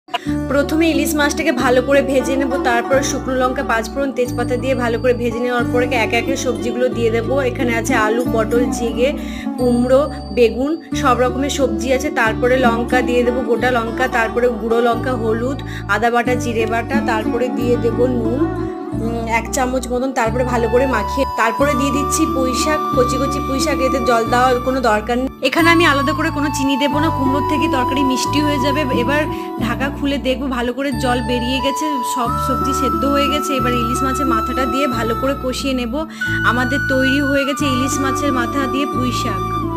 প্রথমে ইলিশ মাছটাকে ভালো করে ভেজে নেব, তারপর শুকনো লঙ্কা, পাঁচফোড়ন, তেজপাতা দিয়ে ভালো করে ভেজে নেওয়ার পরে একে একে সবজিগুলো দিয়ে দেবো। এখানে আছে আলু, পটল, ঝিঙে, কুমড়ো, বেগুন, সব রকমের সবজি আছে। তারপরে লঙ্কা দিয়ে দেবো, গোটা লঙ্কা, তারপরে গুঁড়ো লঙ্কা, হলুদ, আদা বাটা, জিরে বাটা, তারপরে দিয়ে দেবো নুন 1 চামচ মতন। তারপরে ভালো করে মাখিয়ে তারপরে দিয়ে দিচ্ছি পুঁই শাক, কচি কচি পুঁই শাক। এতে জল দেওয়ার কোনো দরকার নেই। এখানে আমি আলাদা করে কোনো চিনি দেবো না, কুমড়োর থেকে তরকারি মিষ্টি হয়ে যাবে। এবার ঢাকা খুলে দেখবো ভালো করে জল বেরিয়ে গেছে, সব সবজি সেদ্ধ হয়ে গেছে। এবার ইলিশ মাছের মাথাটা দিয়ে ভালো করে কষিয়ে নেব। আমাদের তৈরি হয়ে গেছে ইলিশ মাছের মাথা দিয়ে পুঁই শাক।